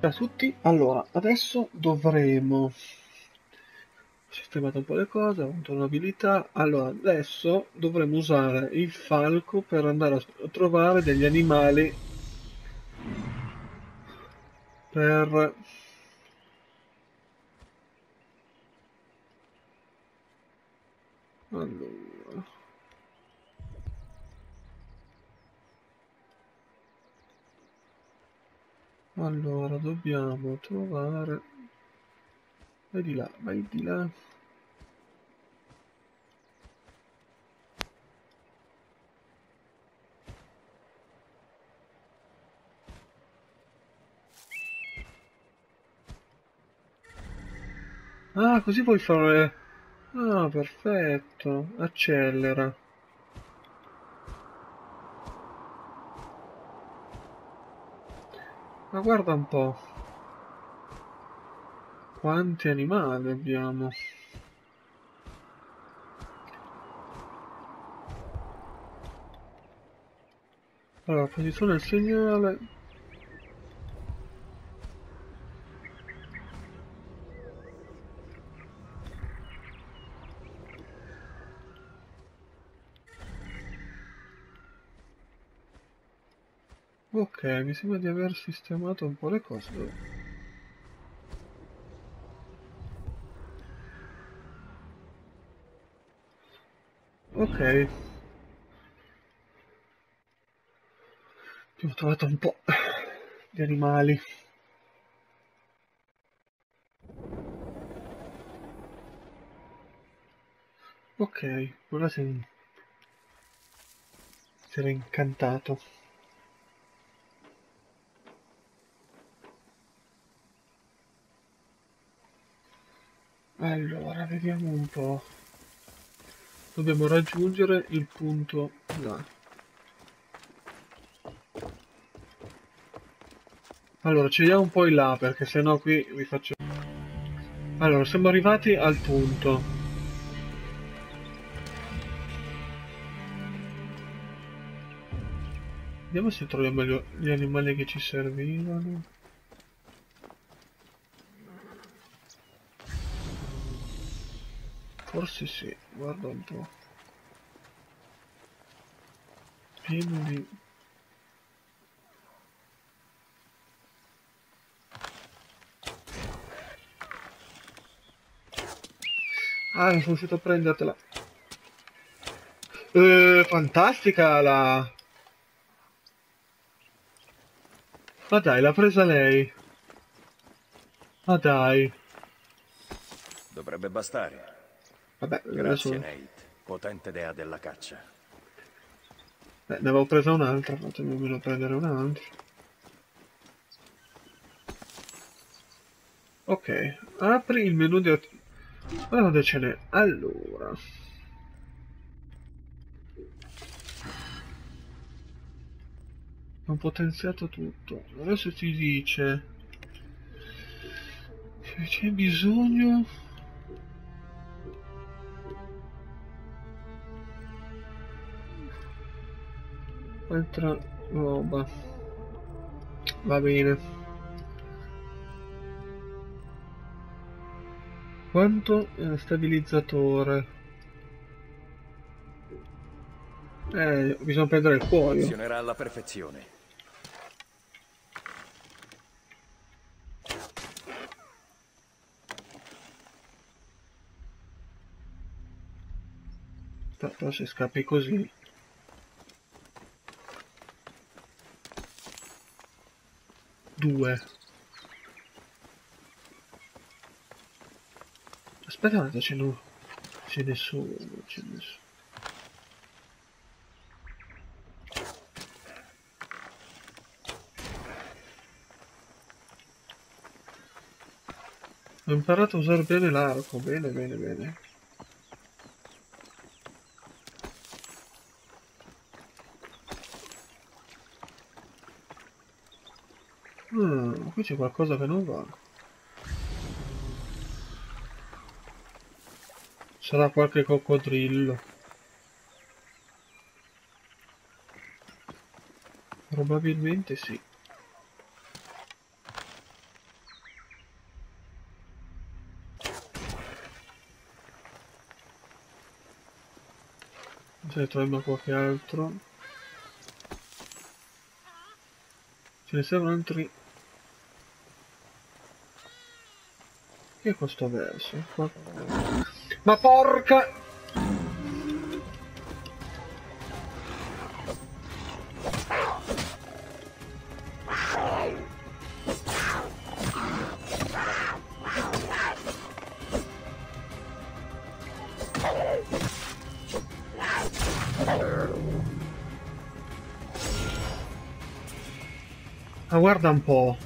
Ciao a tutti, allora adesso dovremo sistemare un po' le cose, ho avuto un'abilità, allora adesso dovremo usare il falco per andare a trovare degli animali per... allora, allora dobbiamo trovare... vai di là, vai di là. Ah, così puoi fare... ah, perfetto, accelera. Ma guarda un po', quanti animali abbiamo. Allora, posizione il segnale. Ok, mi sembra di aver sistemato un po' le cose. Ok, ho trovato un po' di animali. Ok, ora si era incantato. Allora, vediamo un po'. Dobbiamo raggiungere il punto là. Allora, scegliamo un po' in là perché sennò qui vi faccio... Allora, siamo arrivati al punto. Vediamo se troviamo gli animali che ci servivano. Forse sì, guarda un po'. Pieno di... ah, non sono riuscito a prendertela. Fantastica la... ma dai, l'ha presa lei. Ma dai. Dovrebbe bastare. Vabbè, Grazie, adesso... Nate. Potente dea della caccia. ne avevo presa un'altra, fatemi almeno prendere un'altra. Ok, apri il menu di... guarda dove ce n'è. Allora... ho potenziato tutto. Adesso ti dice... se c'è bisogno... altra roba. Va bene. Quanto stabilizzatore? Bisogna prendere il cuoio. Funzionerà alla perfezione. Però se scappi così... 2. Aspetta un attimo, c'è nessuno, c'è nessuno. Ho imparato a usare bene l'arco, bene, bene, bene. Qui c'è qualcosa che non va. Sarà qualche coccodrillo. Probabilmente sì. ne troviamo qualche altro. Ce ne servono altri. Che è questo verso? Ma porca! Ma guarda un po'.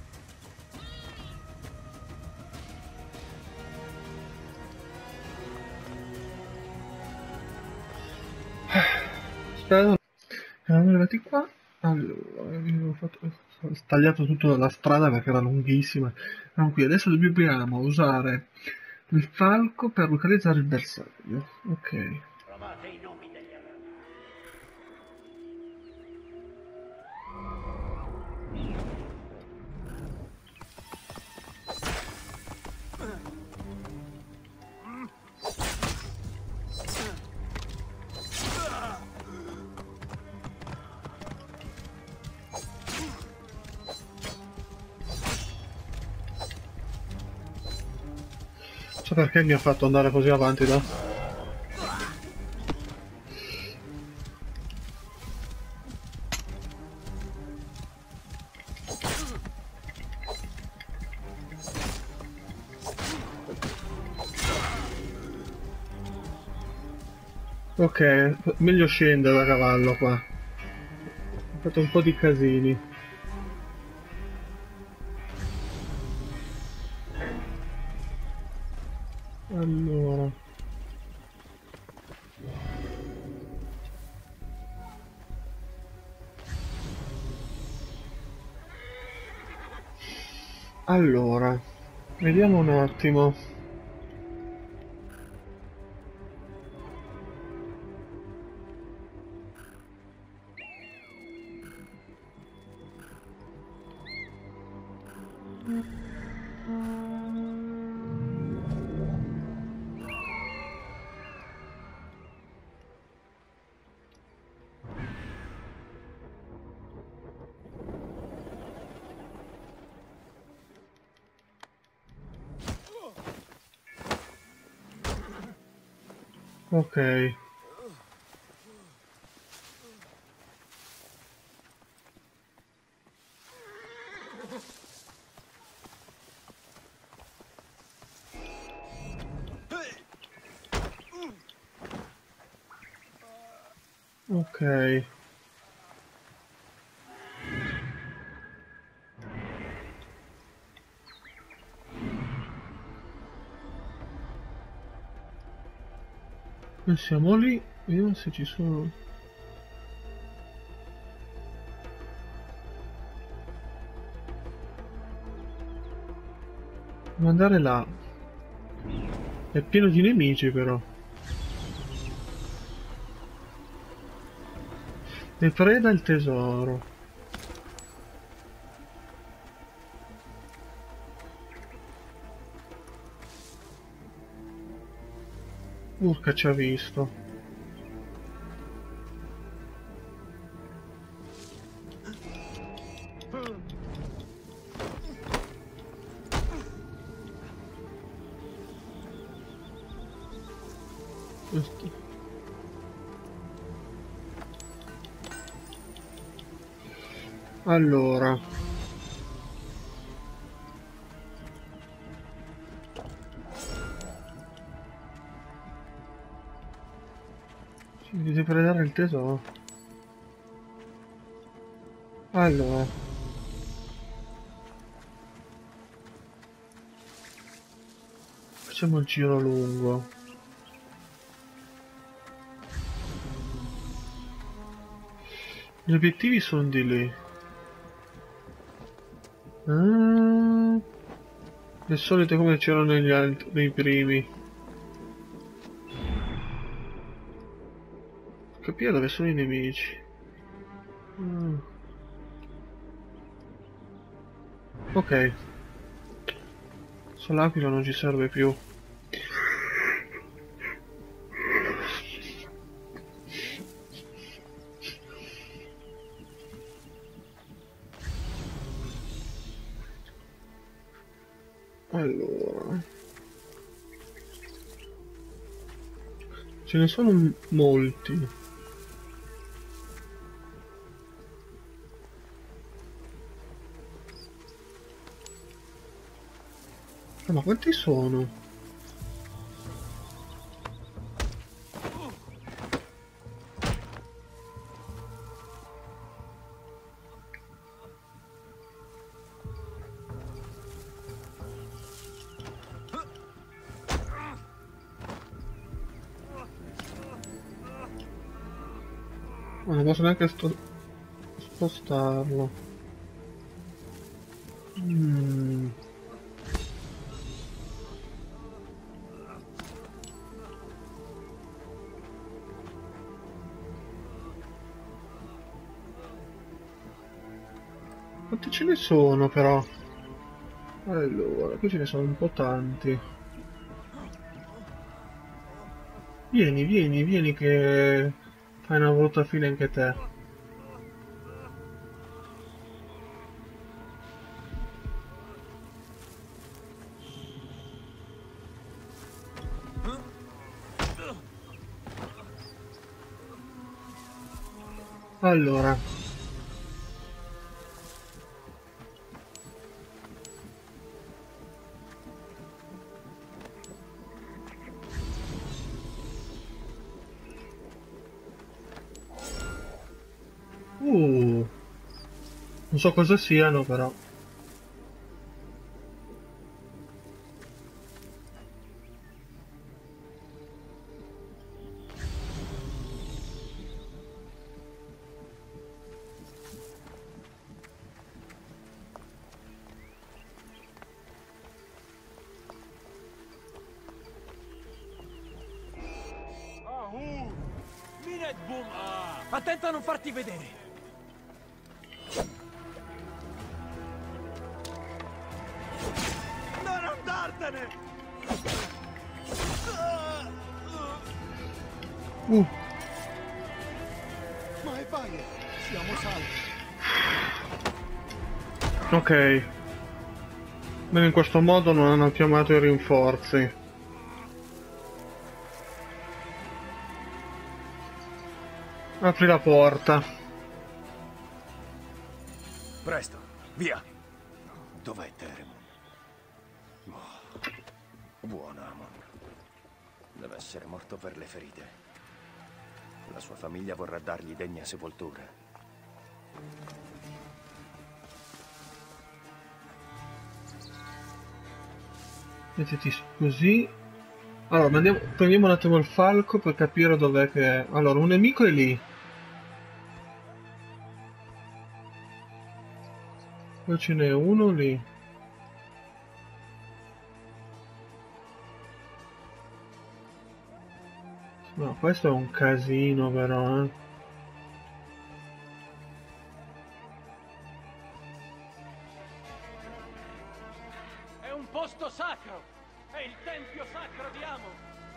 Spero. Eravamo arrivati qua. Allora, avevo tagliato tutta la strada perché era lunghissima. Siamo qui. Adesso dobbiamo usare il falco per localizzare il bersaglio. Ok. Trovate i nomi degli amanti. So perché mi ha fatto andare così avanti là. Ok, meglio scendere da cavallo qua. Ho fatto un po' di casini. Allora. Allora, vediamo un attimo. Ok. Ok. Noi siamo lì, vediamo se ci sono. Devo andare là. È pieno di nemici però. Ne preda il tesoro. Urca ci ha visto. Allora. Ci deve predare il tesoro. Allora. Facciamo il giro lungo. Gli obiettivi sono di lì. Ah, le solite come c'erano negli altri, nei primi. Capire dove sono i nemici. Mm. Ok. L'aquila non ci serve più. Allora, ce ne sono molti. Ma quanti sono? Non posso neanche spostarlo. Quanti ce ne sono però? Allora, qui ce ne sono un po' tanti. Vieni, vieni, vieni che fai una brutta fine anche te. Allora. Non so cosa siano però. Attenta a non farti vedere! Non andartene! Ma vai, siamo salvi. Ok. Bene, in questo modo non hanno chiamato i rinforzi. Apri la porta. Presto, via! Dov'è Teremun? Oh, buon Amon. Deve essere morto per le ferite. La sua famiglia vorrà dargli degna sepoltura. Mettiti così. Allora, prendiamo un attimo il falco per capire dov'è che è. Allora, un nemico è lì. Poi ce n'è uno lì. No, questo è un casino però, eh. È un posto sacro! È il tempio sacro di Amon!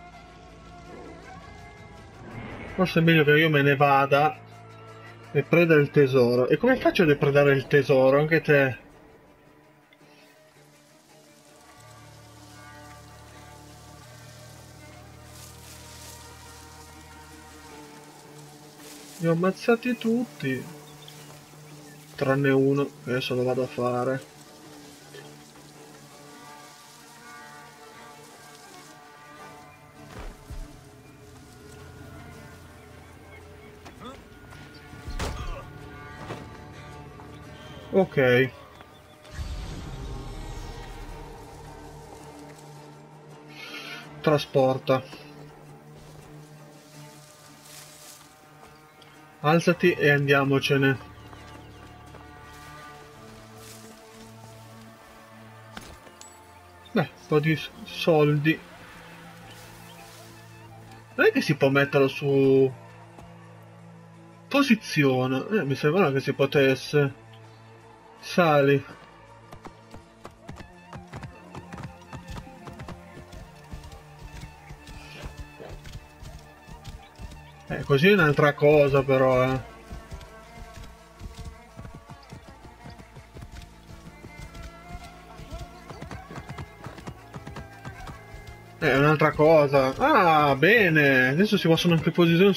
Forse è meglio che io me ne vada e preda il tesoro. E come faccio a depredare il tesoro? Anche te. Li ho ammazzati tutti. Tranne uno, che adesso lo vado a fare. Ok. Trasporta. Alzati e andiamocene. Beh, un po' di soldi. Non è che si può metterlo su posizione. Mi sembrava che si potesse. Sali. Così è un'altra cosa però, eh. È un'altra cosa. Ah, bene. Adesso si possono anche posizionare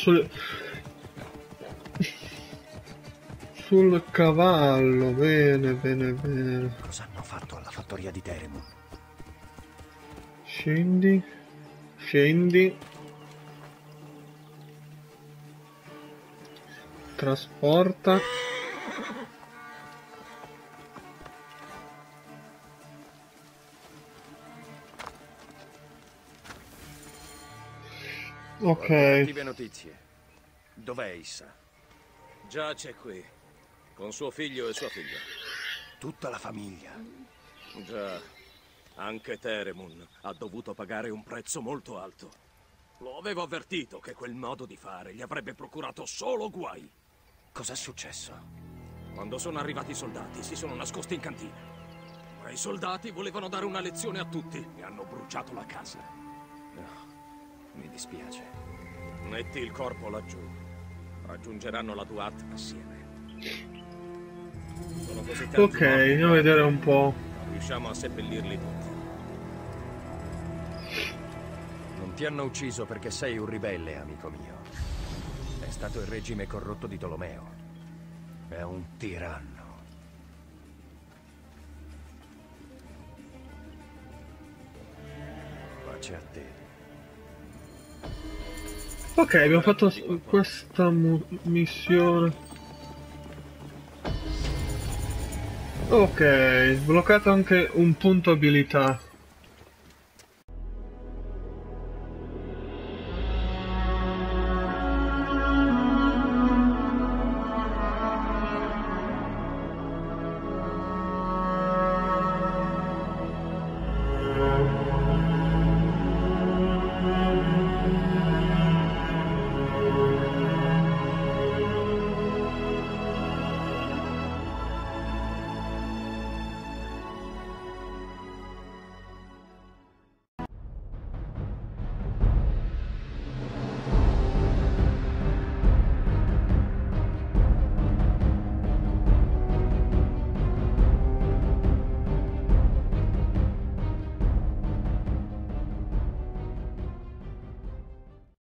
sul cavallo. Bene, bene, bene. Cosa hanno fatto alla fattoria di Teremun? Scendi. Scendi. Trasporta. Ok. Cattive notizie. Dov'è Issa? Giace qui, con suo figlio e sua figlia. Tutta la famiglia. Già, anche Teremun ha dovuto pagare un prezzo molto alto. Lo avevo avvertito che quel modo di fare gli avrebbe procurato solo guai. Cos'è successo? Quando sono arrivati i soldati, si sono nascosti in cantina. Ma i soldati volevano dare una lezione a tutti e hanno bruciato la casa. No, mi dispiace. Metti il corpo laggiù. Raggiungeranno la Duat assieme. Sono così tanti Ok, morti, andiamo a vedere un po'. non riusciamo a seppellirli tutti. Non ti hanno ucciso perché sei un ribelle, amico mio. È stato il regime corrotto di Tolomeo. È un tiranno. Pace a te. Ok, abbiamo fatto questa missione. Ok, sbloccato anche un punto abilità.